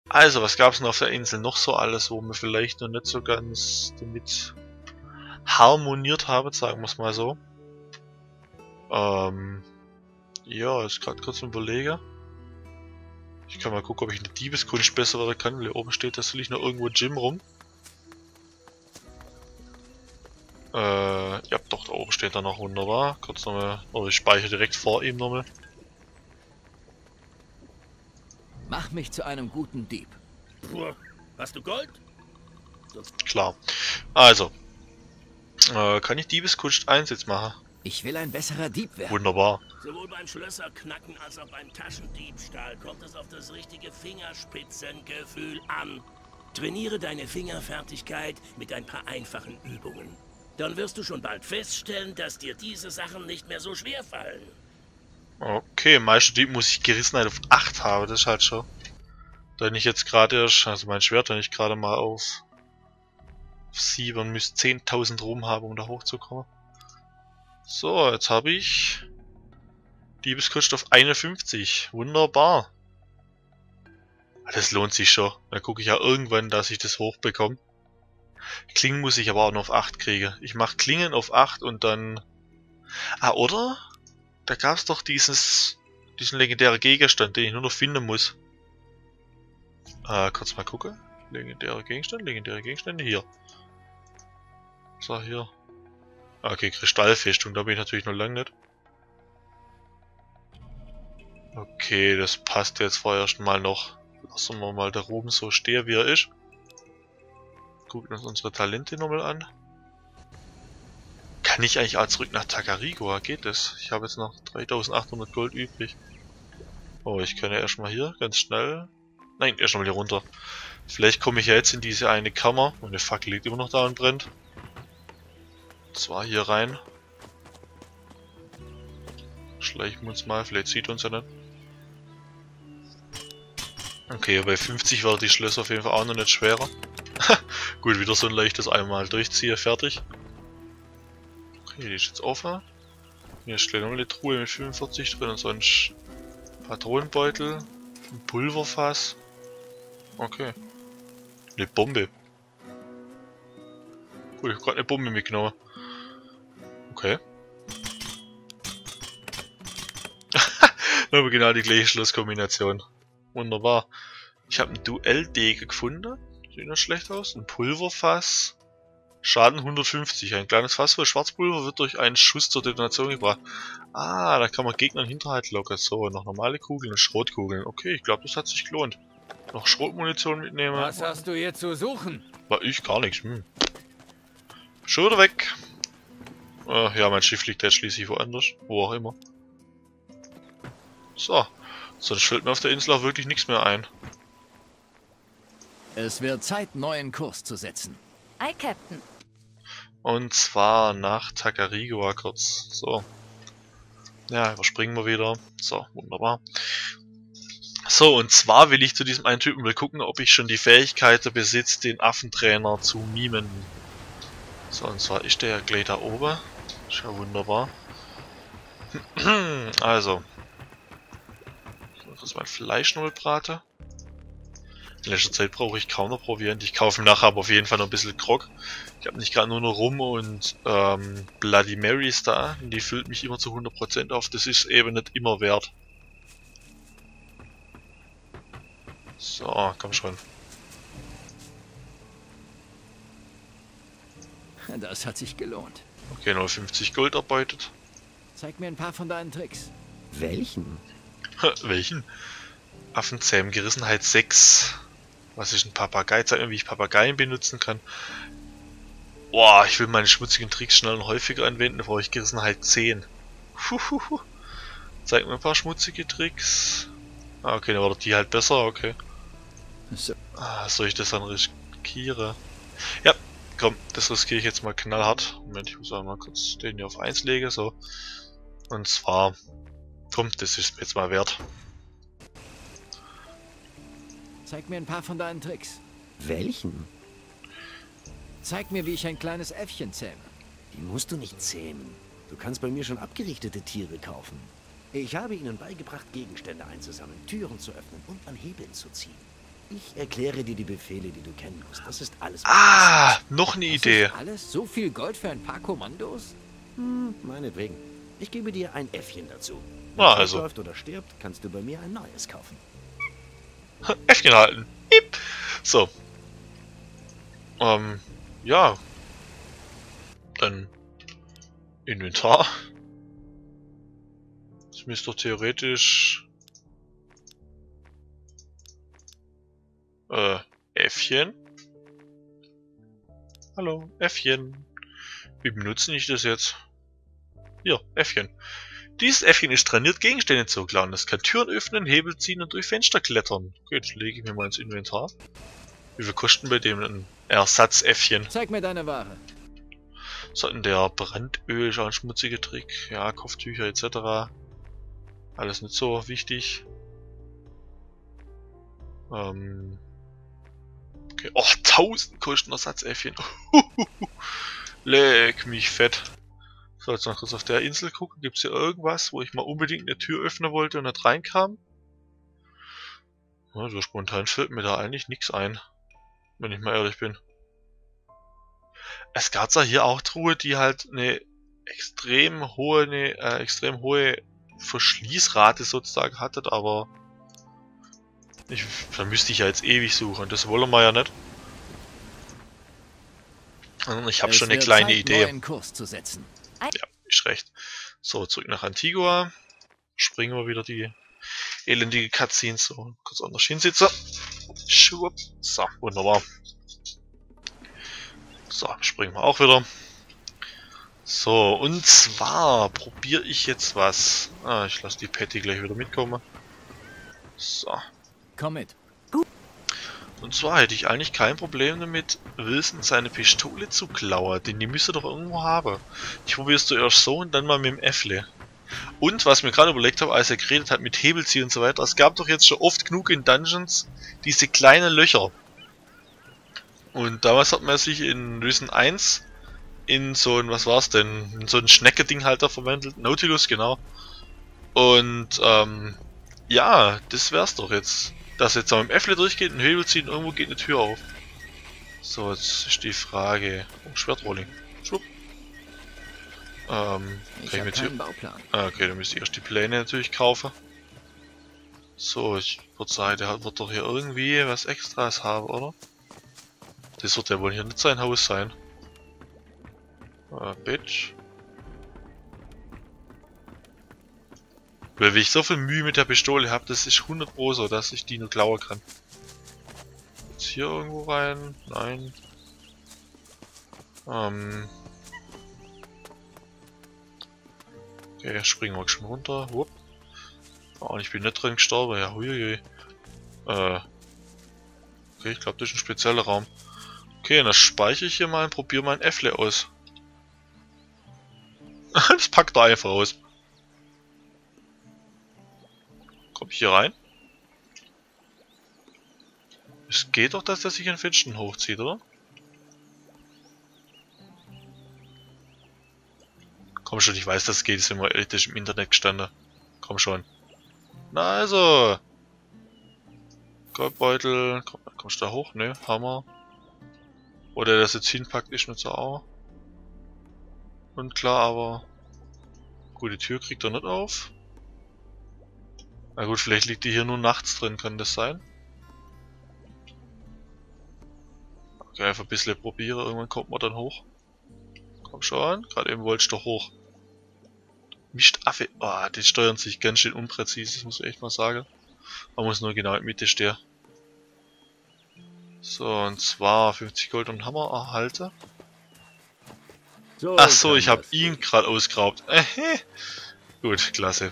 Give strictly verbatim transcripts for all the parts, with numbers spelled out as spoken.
Also, was gab es denn auf der Insel noch so alles, wo wir vielleicht noch nicht so ganz damit harmoniert haben, sagen wir es mal so. Ähm, ja, ist gerade kurz ein Überleger. Ich kann mal gucken, ob ich eine Diebeskunst besser werden kann. Hier oben steht, da soll ich noch irgendwo ein Gym rum. Äh, ja, doch, da oben steht er noch, wunderbar. Kurz nochmal, oder ich speichere direkt vor ihm nochmal. Mach mich zu einem guten Dieb. Puh, hast du Gold? Klar. Also, äh, kann ich Diebeskunst eins jetzt machen? Ich will ein besserer Dieb werden. Wunderbar. Sowohl beim Schlösserknacken als auch beim Taschendiebstahl kommt es auf das richtige Fingerspitzengefühl an. Trainiere deine Fingerfertigkeit mit ein paar einfachen Übungen. Dann wirst du schon bald feststellen, dass dir diese Sachen nicht mehr so schwer fallen. Okay, Meisterdieb muss ich Gerissenheit auf acht haben, das ist halt schon. Da ich jetzt gerade erst, also mein Schwert, wenn ich gerade mal auf sieben müsste zehntausend rum haben, um da hochzukommen. So, jetzt habe ich Diebeskunst auf einundfünfzig. Wunderbar. Das lohnt sich schon. Da gucke ich ja irgendwann, dass ich das hochbekomme. Klingen muss ich aber auch noch auf acht kriegen. Ich mache Klingen auf acht und dann... Ah, oder? Da gab es doch dieses, diesen legendären Gegenstand, den ich nur noch finden muss. Äh, kurz mal gucken. Legendäre Gegenstand, legendäre Gegenstände hier. So, hier. Okay, Kristallfestung, da bin ich natürlich noch lange nicht. Okay, das passt jetzt vorerst mal noch. Lassen wir mal da oben so stehen, wie er ist. Gucken uns unsere Talente nochmal an. Kann ich eigentlich auch zurück nach Tacarigua? Geht das? Ich habe jetzt noch dreitausendachthundert Gold übrig. Oh, ich kann ja erstmal hier ganz schnell... Nein, erstmal hier runter. Vielleicht komme ich ja jetzt in diese eine Kammer. Meine Fackel liegt immer noch da und brennt. Zwar hier rein. Schleichen wir uns mal, vielleicht sieht uns ja nicht. Okay, bei fünfzig war die Schlösser auf jeden Fall auch noch nicht schwerer. Gut, wieder so ein leichtes einmal durchziehe, fertig. Okay, die ist jetzt offen. Hier steht noch eine Truhe mit fünfundvierzig drin und sonst Patronenbeutel, ein Pulverfass. Okay. Eine Bombe. Gut, ich habe gerade eine Bombe mitgenommen. Okay. Aber genau die gleiche Schlusskombination. Wunderbar. Ich habe einen Duelldegen gefunden. Sieht nicht schlecht aus. Ein Pulverfass. Schaden hundertfünfzig. Ein kleines Fass voll Schwarzpulver wird durch einen Schuss zur Detonation gebracht. Ah, da kann man Gegner in Hinterhalt locken. So, noch normale Kugeln und Schrotkugeln. Okay, ich glaube, das hat sich gelohnt. Noch Schrotmunition mitnehmen. Was hast du hier zu suchen? War ich gar nichts. Hm. Schon wieder weg. Äh, ja, mein Schiff liegt jetzt schließlich woanders. Wo auch immer. So. Sonst fällt mir auf der Insel auch wirklich nichts mehr ein. Es wird Zeit, neuen Kurs zu setzen. Ei, Captain. Und zwar nach Tacarigua kurz. So. Ja, überspringen wir wieder. So, wunderbar. So, und zwar will ich zu diesem einen Typen mal gucken, ob ich schon die Fähigkeit besitze, den Affentrainer zu mimen. So, und zwar ist der ja gleich da oben. Ist ja wunderbar. Also. Ich muss kurz mein Fleisch nochmal braten. In letzter Zeit brauche ich kaum noch Proviant. Ich kaufe nachher aber auf jeden Fall noch ein bisschen Grog. Ich habe nicht gerade nur noch Rum und ähm, Bloody Marys da. Die füllt mich immer zu hundert Prozent auf. Das ist eben nicht immer wert. So, komm schon. Das hat sich gelohnt. Okay, nur fünfzig Gold erbeutet. Zeig mir ein paar von deinen Tricks. Welchen? Welchen? Affenzähmen, Gerissenheit sechs. Was ist ein Papagei? Zeig mir, wie ich Papageien benutzen kann. Boah, ich will meine schmutzigen Tricks schnell und häufiger anwenden, da brauche ich Gerissenheit zehn. Huhuhu. Zeig mir ein paar schmutzige Tricks. Ah, okay, dann war die halt besser, okay. So. Ah, soll ich das dann riskieren? Ja, komm, das riskiere ich jetzt mal knallhart. Moment, ich muss auch mal kurz den hier auf eins legen, so. Und zwar, komm, das ist mir jetzt mal wert. Zeig mir ein paar von deinen Tricks. Welchen? Zeig mir, wie ich ein kleines Äffchen zähme. Die musst du nicht zähmen. Du kannst bei mir schon abgerichtete Tiere kaufen. Ich habe ihnen beigebracht, Gegenstände einzusammeln, Türen zu öffnen und an Hebeln zu ziehen. Ich erkläre dir die Befehle, die du kennen musst. Das ist alles. Ah, noch eine Das Idee. ist alles? So viel Gold für ein paar Kommandos? Hm, meinetwegen. Ich gebe dir ein Äffchen dazu. Wenn Na, es also. läuft oder stirbt, kannst du bei mir ein neues kaufen. Äffchen halten. Piep. So. Ähm, ja. Dann Inventar. Das müsste doch theoretisch äh, Äffchen. Hallo, Äffchen. Wie benutze ich das jetzt? Hier, Äffchen. Dieses Äffchen ist trainiert, Gegenstände zu klauen. Es kann Türen öffnen, Hebel ziehen und durch Fenster klettern. Gut, das lege ich mir mal ins Inventar. Wie viel kosten bei dem ein Ersatz-Äffchen? Zeig mir deine Ware. So, in der Brandöl, schon ein schmutziger Trick. Ja, Kopftücher et cetera. Alles nicht so wichtig. Ähm. Okay. Oh, tausend kosten Ersatz-Äffchen. Leck mich fett. So, jetzt noch kurz auf der Insel gucken. Gibt es hier irgendwas, wo ich mal unbedingt eine Tür öffnen wollte und nicht reinkam? Ja, so spontan fällt mir da eigentlich nichts ein. Wenn ich mal ehrlich bin. Es gab ja hier auch Truhe, die halt eine extrem hohe, eine äh, extrem hohe Verschließrate sozusagen hatte, aber ich, da müsste ich ja jetzt ewig suchen. Das wollen wir ja nicht. Ich habe Es schon eine wird kleine Zeit, Idee. neuen Kurs zu setzen. Ja, ist recht. So, zurück nach Antigua. Springen wir wieder die elendige Cutscene. So, kurz anders hinsitzen. Schwupp. So, wunderbar. So, springen wir auch wieder. So, und zwar probiere ich jetzt was. Ah, ich lasse die Patty gleich wieder mitkommen. So. Komm mit. Und zwar hätte ich eigentlich kein Problem damit, Wilson seine Pistole zu klauen, denn die müsste doch irgendwo haben. Ich probiere es zuerst so und dann mal mit dem Äffle. Und was mir gerade überlegt habe, als er geredet hat mit Hebelziehen und so weiter, es gab doch jetzt schon oft genug in Dungeons diese kleinen Löcher. Und damals hat man sich in Risen eins in so ein, was war's denn, in so ein Schnecke-Ding-Halter verwandelt, Nautilus, genau. Und, ähm, ja, das wär's doch jetzt. Dass jetzt auch im Äffle durchgeht, ein Hebel ziehen, irgendwo geht eine Tür auf. So, jetzt ist die Frage. Oh, Schwertrolling. Schwupp. Ähm, Ich kann ich habe mit keinen hier. Bauplan. Ah, okay, dann müsste ich erst die Pläne natürlich kaufen. So, ich würde sagen, der hat- wird doch hier irgendwie was Extras haben, oder? Das wird ja wohl hier nicht sein Haus sein. Äh, Bitch. Weil wenn ich so viel Mühe mit der Pistole habe, das ist hundert Pro so, dass ich die nur klauen kann. Jetzt hier irgendwo rein? Nein. Ähm. Okay, springen wir schon runter. Wupp. Oh, ich bin nicht drin gestorben. Ja, huiuiui. Äh. Okay, ich glaube, das ist ein spezieller Raum. Okay, dann speichere ich hier mal und probiere mein Äffle aus. Das packt er einfach aus. Komm ich hier rein? Es geht doch, dass der sich in Fenstern hochzieht, oder? Komm schon, ich weiß, dass es geht, ist immer elektrisch im Internet gestanden. Komm schon. Na also! Goldbeutel, komm, kommst du da hoch? Ne, Hammer. Oder der das jetzt hinpackt, ist nicht so auch. Und klar, aber... Gut, die Tür kriegt er nicht auf. Na gut, vielleicht liegt die hier nur nachts drin, kann das sein? Okay, einfach ein bisschen probieren, irgendwann kommt man dann hoch. Komm schon, gerade eben wollte ich doch hoch. Mistaffe, oh, die steuern sich ganz schön unpräzise, das muss ich echt mal sagen. Man muss nur genau in der Mitte stehen. So, und zwar fünfzig Gold und Hammer erhalte. So Ach so, kann ich habe das ihn gehen. gerade ausgeraubt. Äh, gut, klasse.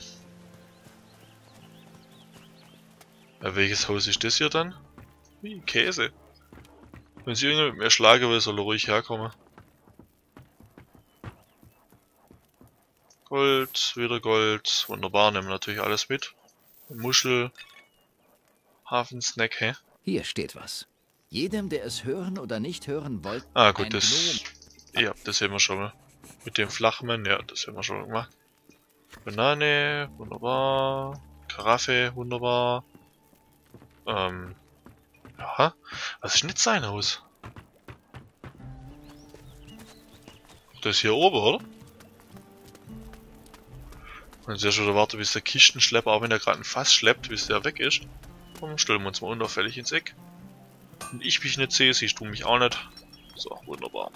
Ja, welches Haus ist das hier dann? Wie, Käse. Wenn sie irgendjemand mit mir schlagen will, soll er ruhig herkommen. Gold, wieder Gold. Wunderbar, nehmen wir natürlich alles mit. Muschel. Hafensnack, hä? Hier steht was. Jedem, der es hören oder nicht hören wollte, Ah gut, ein das... Gnom. Ja, das sehen wir schon mal. Mit dem Flachmann, ja, das haben wir schon mal gemacht. Banane, wunderbar. Karaffe, wunderbar. Ähm... Ja, was ist nicht sein Haus? Das ist hier oben, oder? Und jetzt schon warten, bis der Kistenschlepper, auch wenn er gerade ein Fass schleppt, bis der weg ist. Dann stellen wir uns mal unauffällig ins Eck. Und ich mich nicht sehe, siehst du mich auch nicht. So, wunderbar.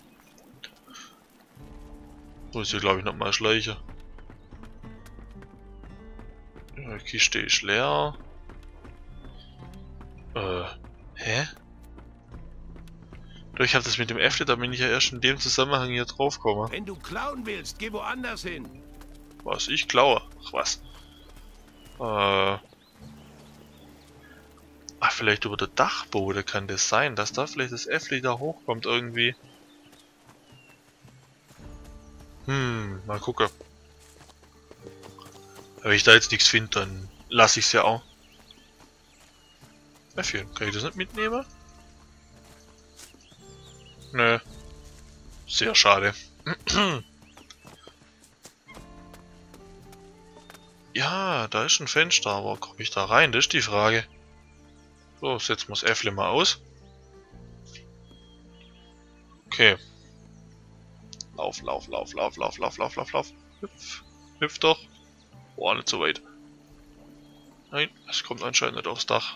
So ist hier, glaube ich, noch mal Schleiche. Ja, die Kiste ist leer. Äh, hä? Doch, ich habe das mit dem Äffle, da bin ich ja erst in dem Zusammenhang hier drauf komme. Wenn du klauen willst, geh woanders hin. Was, ich klaue? Ach was. Äh. Ach, vielleicht über der Dachboden kann das sein, dass da vielleicht das Äffli da hochkommt irgendwie. Hm, mal gucken. Wenn ich da jetzt nichts finde, dann lasse ich es ja auch. Äffchen, kann ich das nicht mitnehmen? Nö. Sehr schade. Ja, da ist ein Fenster, aber komme ich da rein? Das ist die Frage. So, setzen wir das Äffle mal aus. Okay. Lauf, lauf, lauf, lauf, lauf, lauf, lauf, lauf, lauf. Hüpf. Hüpf doch. Boah, nicht so weit. Nein, es kommt anscheinend nicht aufs Dach.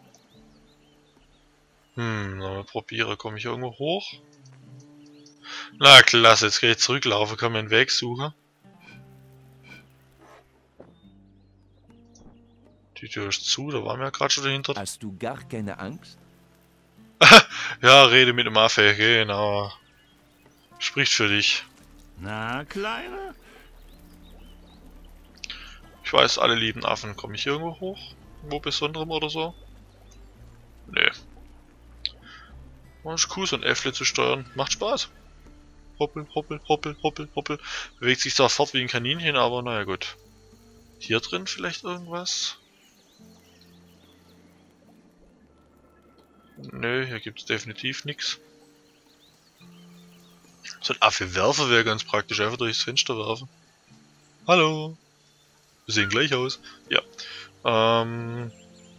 Hm, mal probiere. Komme ich irgendwo hoch? Na klasse, jetzt kann ich zurücklaufen, kann mir einen Weg suchen. Die Tür ist zu, da waren wir ja gerade schon dahinter. Hast du gar keine Angst? Ja, rede mit dem Affe, genau. Spricht für dich. Na, Kleiner? Ich weiß, alle lieben Affen. Komme ich hier irgendwo hoch? Wo Besonderem oder so? Nee. Ist cool, so ein Äffle zu steuern. Macht Spaß. Hoppel, hoppel, hoppel, hoppel, hoppel. Bewegt sich zwar fort wie ein Kaninchen, aber naja gut. Hier drin vielleicht irgendwas? Nö, hier gibt's definitiv nichts. So ein Affe-Werfer wäre ganz praktisch, einfach durchs Fenster werfen. Hallo! Wir sehen gleich aus. Ja. Ähm.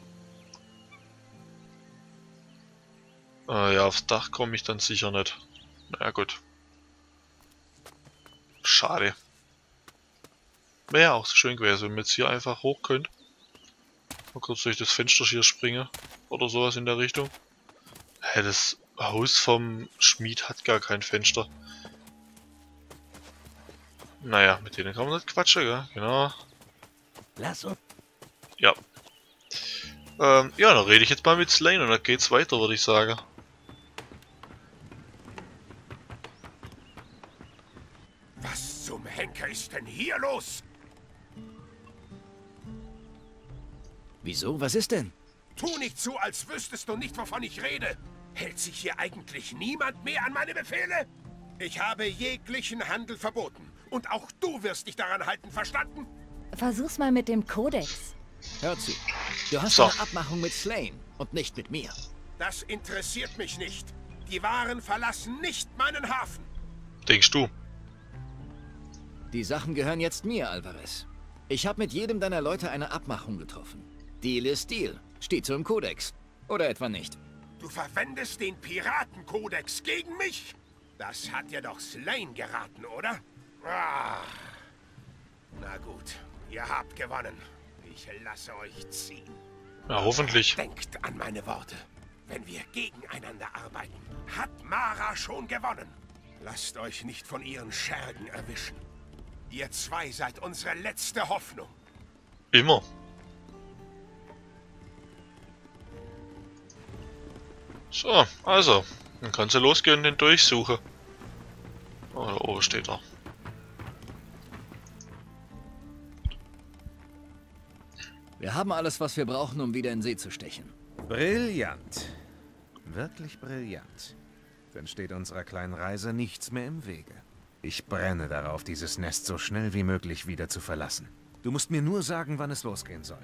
Äh, ja, aufs Dach komme ich dann sicher nicht. Na ja, gut. Schade. Wäre ja auch so schön gewesen, wenn wir jetzt hier einfach hoch könnt. Mal kurz durch das Fenster hier springen. Oder sowas in der Richtung. Hä, das Haus vom Schmied hat gar kein Fenster. Naja, mit denen kann man nicht quatschen, gell? Genau. Lass uns. Ja. Ähm, ja, dann rede ich jetzt mal mit Slane und dann geht's weiter, würde ich sagen. Was zum Henker ist denn hier los? Wieso? Was ist denn? Tu nicht so, als wüsstest du nicht, wovon ich rede. Hält sich hier eigentlich niemand mehr an meine Befehle? Ich habe jeglichen Handel verboten. Und auch du wirst dich daran halten, verstanden? Versuch's mal mit dem Kodex. Hör zu. Du hast So. eine Abmachung mit Slane und nicht mit mir. Das interessiert mich nicht. Die Waren verlassen nicht meinen Hafen. Denkst du? Die Sachen gehören jetzt mir, Alvarez. Ich habe mit jedem deiner Leute eine Abmachung getroffen. Deal ist Deal. Steht so im Kodex. Oder etwa nicht? Du verwendest den Piratenkodex gegen mich? Das hat dir doch Slane geraten, oder? Ah. Na gut, ihr habt gewonnen. Ich lasse euch ziehen. Ja, hoffentlich. Denkt an meine Worte. Wenn wir gegeneinander arbeiten, hat Mara schon gewonnen. Lasst euch nicht von ihren Schergen erwischen. Ihr zwei seid unsere letzte Hoffnung. Immer. So, also. Dann kannst du losgehen und den durchsuchen. Oh, da oben steht er. Wir haben alles, was wir brauchen, um wieder in See zu stechen. Brillant. Wirklich brillant. Dann steht unserer kleinen Reise nichts mehr im Wege. Ich brenne darauf, dieses Nest so schnell wie möglich wieder zu verlassen. Du musst mir nur sagen, wann es losgehen soll.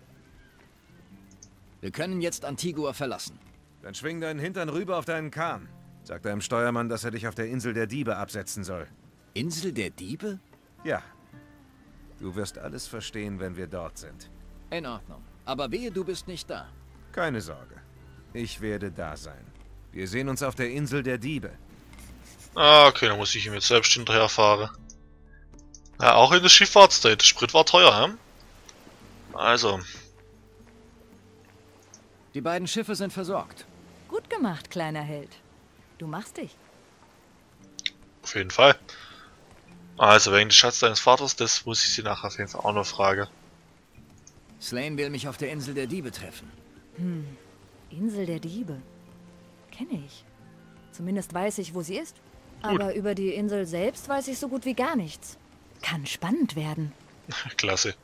Wir können jetzt Antigua verlassen. Dann schwing deinen Hintern rüber auf deinen Kahn. Sag deinem Steuermann, dass er dich auf der Insel der Diebe absetzen soll. Insel der Diebe? Ja. Du wirst alles verstehen, wenn wir dort sind. In Ordnung. Aber wehe, du bist nicht da. Keine Sorge. Ich werde da sein. Wir sehen uns auf der Insel der Diebe. Ah, okay, dann muss ich ihm jetzt selbst hinterherfahren. Ja, auch in der Schifffahrtszeit. Der Sprit war teuer, hm? Also. Die beiden Schiffe sind versorgt. Gut gemacht, kleiner Held. Du machst dich. Auf jeden Fall. Also, wegen des Schatzes deines Vaters, das muss ich sie nachher auf jeden Fall auch noch fragen. Slane will mich auf der Insel der Diebe treffen. Hm. Insel der Diebe. Kenne ich. Zumindest weiß ich, wo sie ist. Aber über die Insel selbst weiß ich so gut wie gar nichts. Kann spannend werden. Klasse.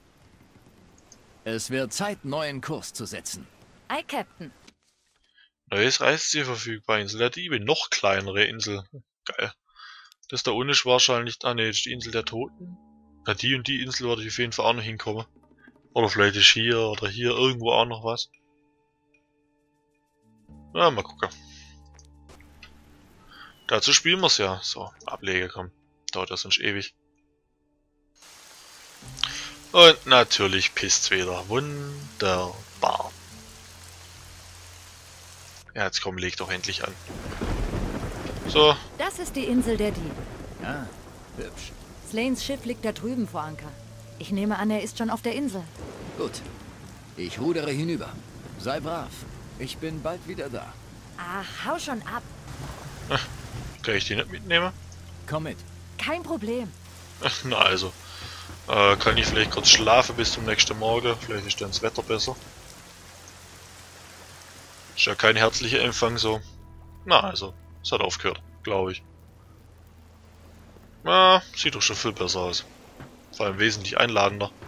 Es wird Zeit, neuen Kurs zu setzen. Ei, Captain. Neues Reiseziel verfügbar. Insel der Diebe. Noch kleinere Insel. Geil. Das da unten ist wahrscheinlich... Ah ne, das ist die Insel der Toten. Na, die und die Insel würde ich auf jeden Fall auch noch hinkommen. Oder vielleicht ist hier oder hier irgendwo auch noch was. Na, mal gucken. Dazu spielen wir es ja. So, Ablege, komm. Dauert ja sonst ewig. Und natürlich pisst's wieder. Wunderbar. Ja, jetzt komm, leg doch endlich an. So. Das ist die Insel der Diebe. Ah, hübsch. Slanes Schiff liegt da drüben vor Anker. Ich nehme an, er ist schon auf der Insel. Gut. Ich rudere hinüber. Sei brav. Ich bin bald wieder da. Ach, hau schon ab. Kann ich die nicht mitnehmen? Komm mit. Kein Problem. Na also. Äh, kann ich vielleicht kurz schlafen bis zum nächsten Morgen? Vielleicht ist dann das Wetter besser. Ist ja kein herzlicher Empfang so. Na also. Es hat aufgehört, glaube ich. Na, sieht doch schon viel besser aus. Vor allem wesentlich einladender.